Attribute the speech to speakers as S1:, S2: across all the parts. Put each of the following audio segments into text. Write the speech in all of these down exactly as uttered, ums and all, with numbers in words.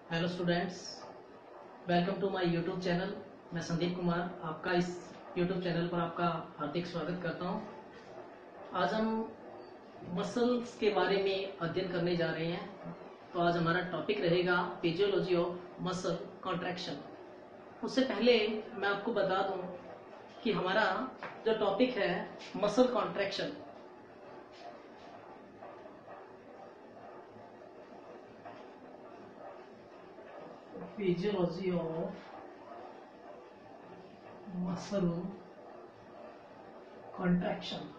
S1: Hello students, welcome to my YouTube channel. मैं संदीप कुमार आपका इस यूट्यूब चैनल पर आपका हार्दिक स्वागत करता हूं। आज हम मसल्स के बारे में अध्ययन करने जा रहे हैं। तो आज हमारा टॉपिक रहेगा फिजियोलॉजी ऑफ मसल कॉन्ट्रैक्शन। उससे पहले मैं आपको बता दूं कि हमारा जो टॉपिक है muscle contraction, physiology of muscle contraction.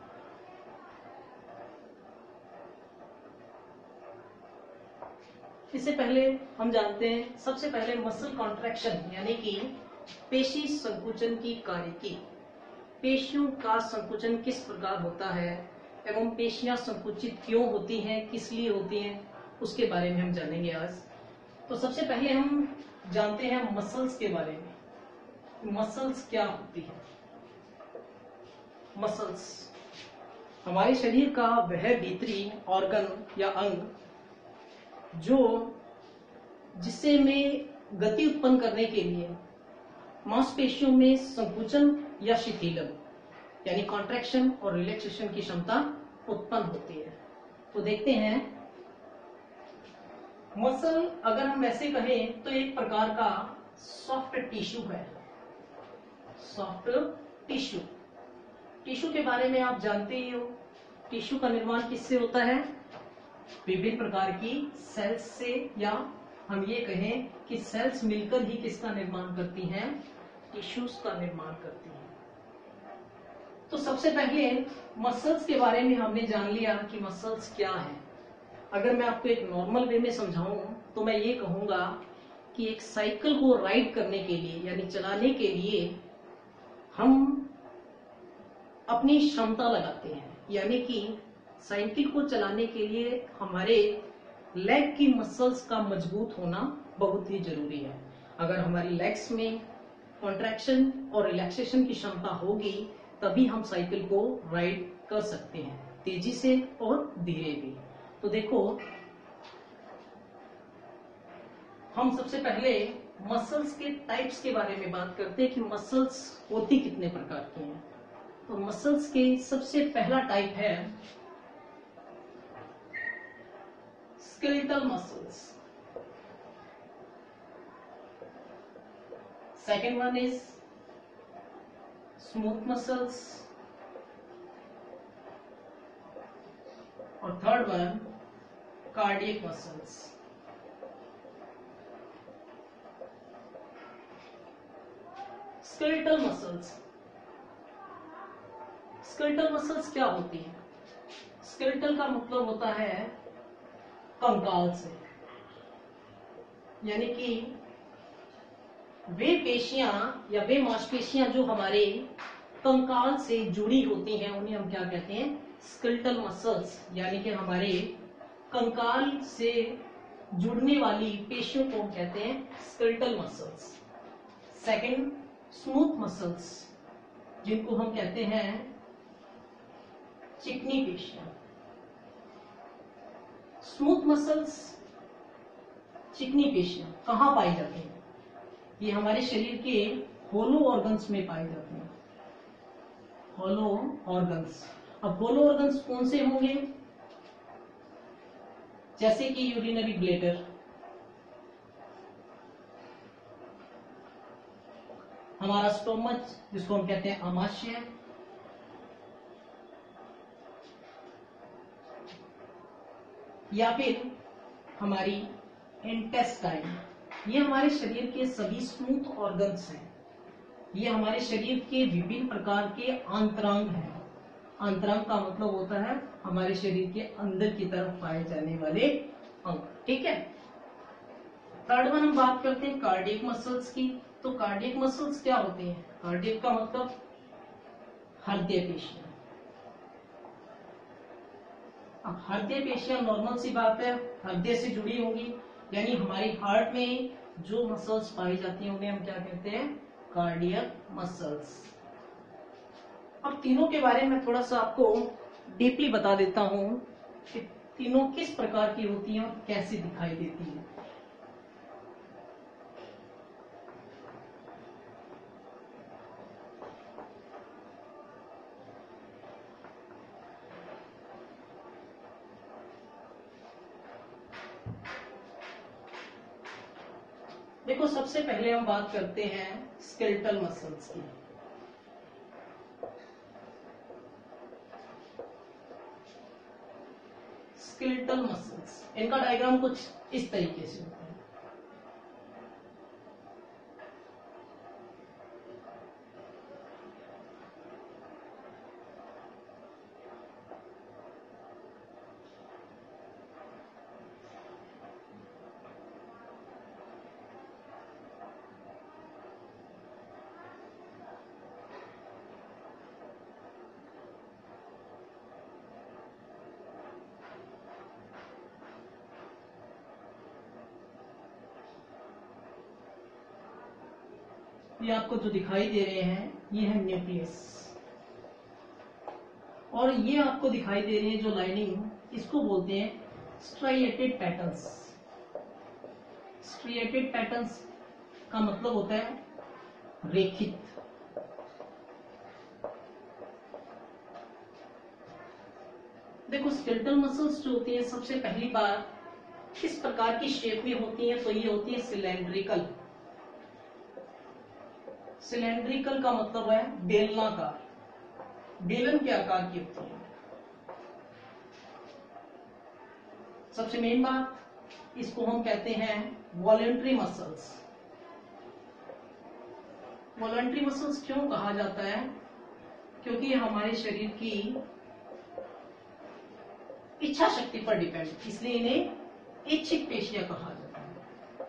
S1: इससे पहले हम जानते हैं, सबसे पहले मसल कॉन्ट्रैक्शन यानी कि पेशी संकुचन की कार्यकी। पेशियों का संकुचन किस प्रकार होता है एवं पेशियां संकुचित क्यों होती हैं, किस लिए होती हैं, उसके बारे में हम जानेंगे आज। तो सबसे पहले हम जानते हैं मसल्स के बारे में। मसल्स क्या होती है? मसल्स हमारे शरीर का वह भीतरी ऑर्गन या अंग जो जिससे में गति उत्पन्न करने के लिए मांसपेशियों में संकुचन या शिथिलन यानी कॉन्ट्रैक्शन और रिलैक्सेशन की क्षमता उत्पन्न होती है। तो देखते हैं, मसल अगर हम वैसे कहें तो एक प्रकार का सॉफ्ट टिश्यू है। सॉफ्ट टिश्यू टिश्यू के बारे में आप जानते ही हो। टिश्यू का निर्माण किससे होता है? विभिन्न प्रकार की सेल्स से, या हम ये कहें कि सेल्स मिलकर ही किसका निर्माण करती हैं? टिश्यूज का निर्माण करती हैं। तो सबसे पहले मसल्स के बारे में हमने जान लिया कि मसल्स क्या है। अगर मैं आपको एक नॉर्मल वे में समझाऊं तो मैं ये कहूंगा कि एक साइकिल को राइड करने के लिए यानी चलाने के लिए हम अपनी क्षमता लगाते हैं, यानी कि साइकिल को चलाने के लिए हमारे लेग की मसल्स का मजबूत होना बहुत ही जरूरी है। अगर हमारी लेग्स में कॉन्ट्रैक्शन और रिलैक्सेशन की क्षमता होगी तभी हम साइकिल को राइड कर सकते हैं, तेजी से और धीरे भी। तो देखो, हम सबसे पहले मसल्स के टाइप्स के बारे में बात करते हैं कि मसल्स होती कितने प्रकार की हैं। तो मसल्स के सबसे पहला टाइप है skeletal muscles. Second one is smooth muscles और third one cardiac muscles. Skeletal muscles skeletal muscles क्या होती है? स्केलेटल का मतलब होता है कंकाल से, यानी कि वे पेशियां या वे मांसपेशियां जो हमारे कंकाल से जुड़ी होती हैं उन्हें हम क्या कहते हैं? स्केलेटल मसल्स, यानी कि हमारे कंकाल से जुड़ने वाली पेशियों को हम कहते हैं skeletal muscles. Second, smooth muscles, जिनको हम कहते हैं चिकनी पेशियां। स्मूथ मसल्स, चिकनी पेशियां कहां पाई जाती हैं? ये हमारे शरीर के होलो ऑर्गन्स में पाई जाती हैं। Hollow organs. अब होलो ऑर्गन्स कौन से होंगे? जैसे कि यूरिनरी ब्लैडर, हमारा स्टोमच जिसको हम कहते हैं आमाशय, या फिर हमारी इंटेस्टाइन। ये हमारे शरीर के सभी स्मूथ ऑर्गन्स हैं। ये हमारे शरीर के विभिन्न प्रकार के आंतरांग हैं। आंतरांग का मतलब होता है हमारे शरीर के अंदर की तरफ पाए जाने वाले अंग। ठीक है। थर्ड वन हम बात करते हैं कार्डियक मसल्स की। तो कार्डियक मसल्स क्या होते हैं? कार्डियक का मतलब हृदय पेशियां। अब हृदय पेशियां नॉर्मल सी बात है, हृदय से जुड़ी होंगी, यानी हमारी हार्ट में जो मसल्स पाई जाती हैं उन्हें हम क्या कहते हैं? Cardiac muscles. अब तीनों के बारे में थोड़ा सा आपको डीपली बता देता हूं कि तीनों किस प्रकार की होती हैं और कैसे दिखाई देती हैं। देखो, सबसे पहले हम बात करते हैं स्केलेटल मसल्स की। स्केलेटल मसल्स, इनका डायग्राम कुछ इस तरीके से होता है। ये आपको जो दिखाई दे रहे हैं ये है न्यूक्लियस, और ये आपको दिखाई दे रही है जो लाइनिंग, इसको बोलते हैं स्ट्राइएटेड पैटर्न्स। स्ट्राइएटेड पैटर्न्स का मतलब होता है रेखित। देखो, स्केलेटल मसल्स जो होती है सबसे पहली बार किस प्रकार की शेप में होती है, तो ये होती है सिलेंड्रिकल। सिलेंड्रिकल का मतलब है बेलनाकार, बेलन के आकार की होती है। सबसे मेन बात, इसको हम कहते हैं वॉलेंट्री मसल्स। वॉलेंट्री मसल्स क्यों कहा जाता है? क्योंकि ये हमारे शरीर की इच्छा शक्ति पर डिपेंड, इसलिए इन्हें इच्छिक पेशियां कहा जाता है।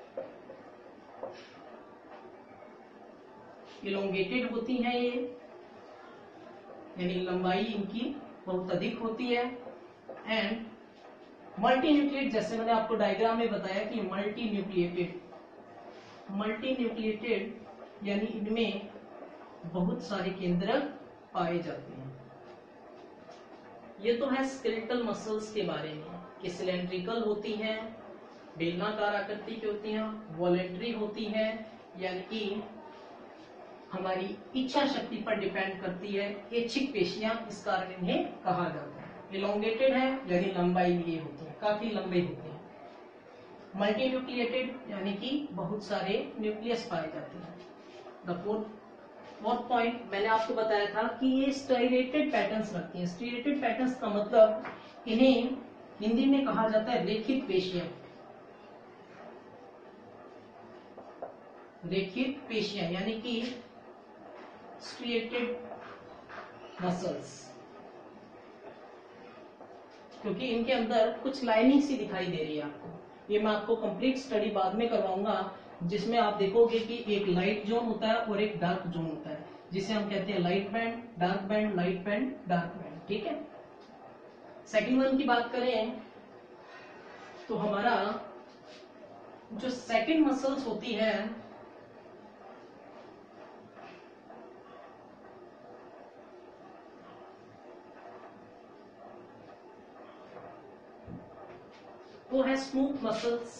S1: इलोंगेटेड होती हैं ये, यानी लंबाई इनकी बहुत अधिक होती है। एंड मल्टी न्यूक्लिएट, जैसे मैंने आपको डायग्राम में बताया कि मल्टी न्यूक्लिएटेड, मल्टी न्यूक्लिएटेड यानी इनमें बहुत सारे केंद्रक पाए जाते हैं। ये तो है स्केलेटल मसल्स के बारे में कि सिलेंड्रिकल होती हैं, बेलनाकार आकृति की होती हैं, वॉलेंट्री होती हैं, यानी कि हमारी इच्छा शक्ति पर डिपेंड करती है, इच्छिक पेशियां, इस कारण इन्हें कहा जाता है। इलोंगेटेड है यानी लंबाई लिए होती है, काफी लंबे होते हैं। मल्टी न्यूक्लिएटेड यानी कि बहुत सारे न्यूक्लियस पाए जाते हैं। द फोर्थ फोर्थ पॉइंट मैंने आपको बताया था कि ये स्ट्राइएटेड पैटर्न्स रखती हैं। स्ट्राइएटेड पैटर्न्स का मतलब इन्हें हिंदी में कहा जाता है रेखित पेशियां। रेखित पेशियां यानी कि स्ट्रिएटेड मसल्स, क्योंकि इनके अंदर कुछ लाइनिंग सी दिखाई दे रही है आपको। ये मैं आपको कंप्लीट स्टडी बाद में करवाऊंगा, जिसमें आप देखोगे कि एक लाइट जोन होता है और एक डार्क जोन होता है, जिसे हम कहते हैं light band, dark band, light band, dark band. ठीक है। सेकंड वन की बात करें तो हमारा जो सेकंड मसल्स होती है वो है स्मूथ मसल्स।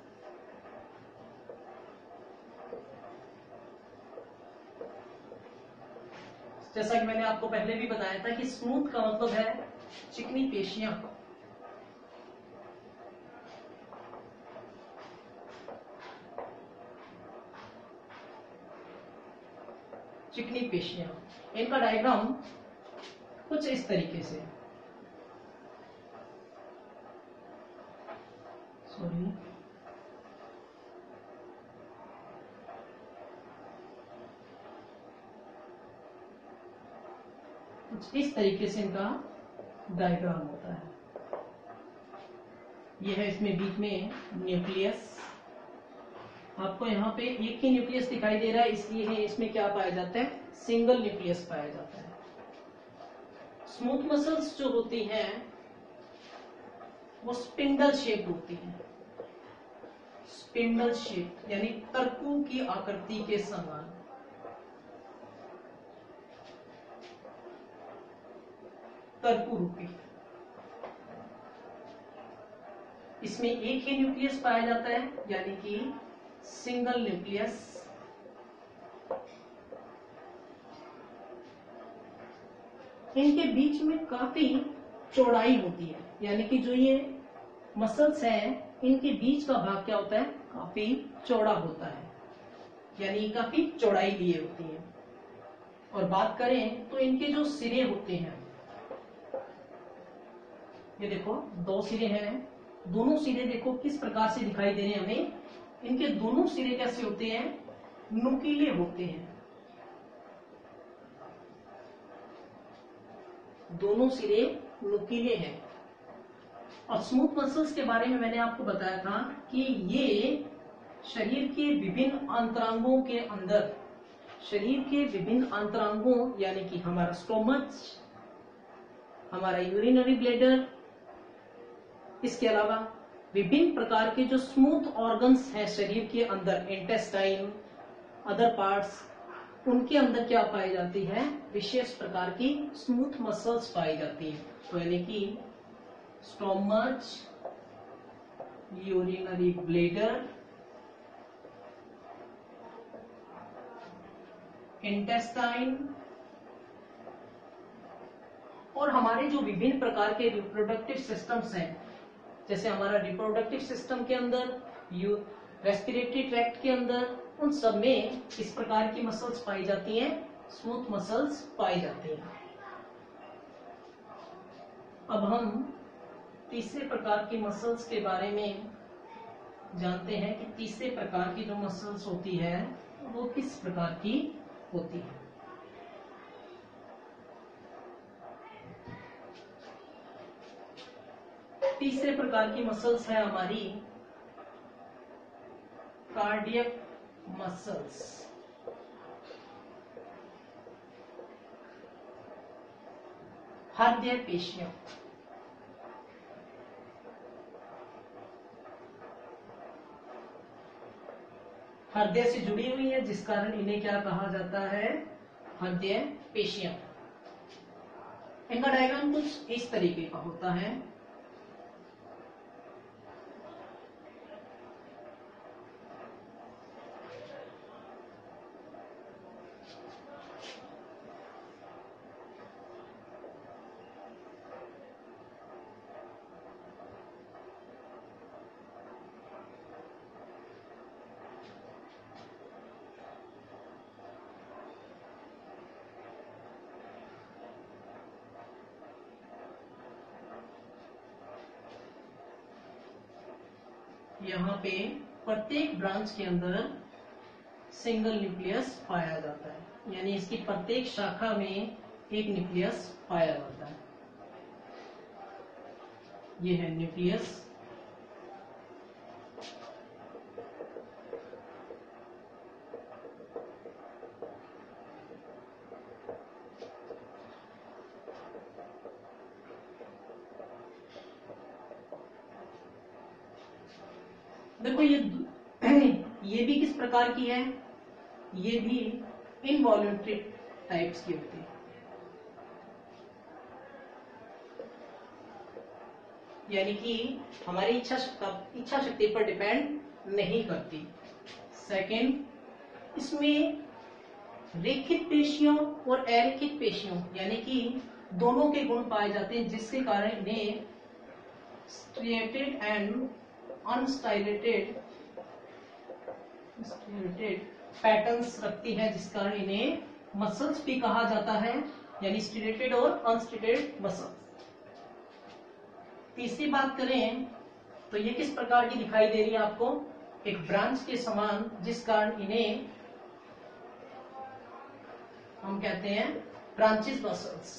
S1: जैसा कि मैंने आपको पहले भी बताया था कि स्मूथ का मतलब है चिकनी पेशियां। चिकनी पेशियां, इनका डायग्राम कुछ इस तरीके से, सॉरी कुछ इस तरीके से इनका डायग्राम होता है। यह है, इसमें बीच में न्यूक्लियस, आपको यहाँ पे एक ही न्यूक्लियस दिखाई दे रहा है, इसलिए है इसमें क्या पाया जाता है, सिंगल न्यूक्लियस पाया जाता है। स्मूथ मसल्स जो होती हैं वो स्पिंडल शेप होती हैं। स्पिंडल शेप यानी तरकू की आकृति के समान। तरकू रूपी, इसमें एक ही न्यूक्लियस पाया जाता है, यानी कि सिंगल न्यूक्लियस। इनके बीच में काफी चौड़ाई होती है, यानी कि जो ये मसल्स हैं इनके बीच का भाग क्या होता है, काफी चौड़ा होता है, यानी काफी चौड़ाई लिए होती है। और बात करें तो इनके जो सिरे होते हैं, ये देखो दो सिरे हैं, दोनों सिरे देखो किस प्रकार से दिखाई दे रहे हैं हमें। इनके दोनों सिरे कैसे होते हैं, नुकीले होते हैं, दोनों सिरे नुकीले हैं। और स्मूथ मसल्स के बारे में मैंने आपको बताया था कि ये शरीर के विभिन्न अंतरांगों के अंदर, शरीर के विभिन्न अंतरांगों यानी कि हमारा स्टोमच, हमारा यूरिनरी ब्लैडर, इसके अलावा विभिन्न प्रकार के जो स्मूथ ऑर्गन्स हैं शरीर के अंदर, इंटेस्टाइन, अदर पार्ट्स, उनके अंदर क्या पाई जाती है, विशेष प्रकार की स्मूथ मसल्स पाई जाती है। तो यानी कि स्टोमच, यूरिनरी ब्लैडर, इंटेस्टाइन और हमारे जो विभिन्न प्रकार के रिप्रोडक्टिव सिस्टम्स हैं, जैसे हमारा रिप्रोडक्टिव सिस्टम के अंदर, यू रेस्पिरेटरी ट्रैक्ट के अंदर, उन सब में इस प्रकार की मसल्स पाई जाती हैं, स्मूथ मसल्स पाई जाती हैं। अब हम तीसरे प्रकार की मसल्स के बारे में जानते हैं कि तीसरे प्रकार की जो मसल्स होती है वो किस प्रकार की होती है। तीसरे प्रकार की मसल्स है हमारी कार्डियक मसल्स। हृदय पेशियां, हृदय से जुड़ी हुई है, जिस कारण इन्हें क्या कहा जाता है, हृदय पेशियां। इनका डायग्राम कुछ इस तरीके का होता है। यहाँ पे प्रत्येक ब्रांच के अंदर सिंगल न्यूक्लियस पाया जाता है, यानी इसकी प्रत्येक शाखा में एक न्यूक्लियस पाया जाता है। ये है न्यूक्लियस। देखो ये ये भी किस प्रकार की है, ये भी इनवॉल्यूंटरी टाइप्स की होती है, यानी कि हमारी इच्छा इच्छा शक्ति पर डिपेंड नहीं करती। सेकंड, इसमें रेखित पेशियों और अरेखित पेशियों यानी कि दोनों के गुण पाए जाते हैं, जिसके कारण इन्हें स्ट्रिएटेड एंड अनस्टाइलेटेड पैटर्न्स रखती है, जिस कारण इन्हें मसल्स भी कहा जाता है, यानी स्ट्रिएटेड और अनस्ट्रिएटेड मसल्स। तीसरी बात करें तो ये किस प्रकार की दिखाई दे रही है आपको, एक ब्रांच के समान, जिस कारण इन्हें हम कहते हैं ब्रांचेस मसल्स।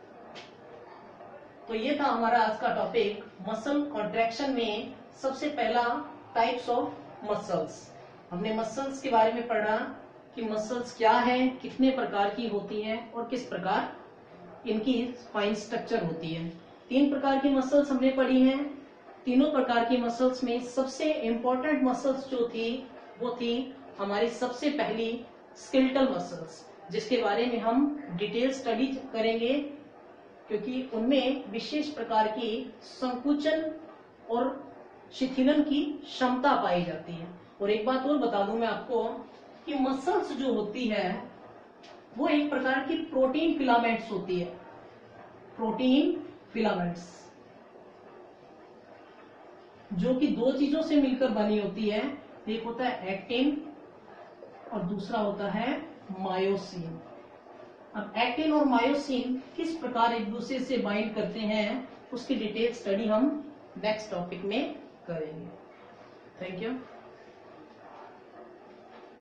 S1: तो ये था हमारा आज का टॉपिक, मसल कॉन्ट्रैक्शन में सबसे पहला टाइप्स ऑफ मसल्स। हमने मसल्स के बारे में पढ़ा कि मसल्स क्या है, कितने प्रकार की होती हैं और किस प्रकार इनकी फाइन स्ट्रक्चर होती है। तीन प्रकार की मसल्स हमने पढ़ी हैं। तीनों प्रकार की मसल्स में सबसे इंपॉर्टेंट मसल्स जो थी वो थी हमारी सबसे पहली स्केलेटल मसल्स, जिसके बारे में हम डिटेल स्टडी करेंगे, क्योंकि उनमें विशेष प्रकार की संकुचन और शिथिलन की क्षमता पाई जाती है। और एक बात और बता दूं मैं आपको कि मसल्स जो होती है वो एक प्रकार की प्रोटीन फिलामेंट्स होती है, प्रोटीन फिलामेंट्स। जो कि दो चीजों से मिलकर बनी होती है। एक होता है एक्टिन और दूसरा होता है मायोसिन। अब एक्टिन और मायोसिन किस प्रकार एक दूसरे से बाइंड करते हैं उसकी डिटेल स्टडी हम नेक्स्ट टॉपिक में करेंगे। Thank you.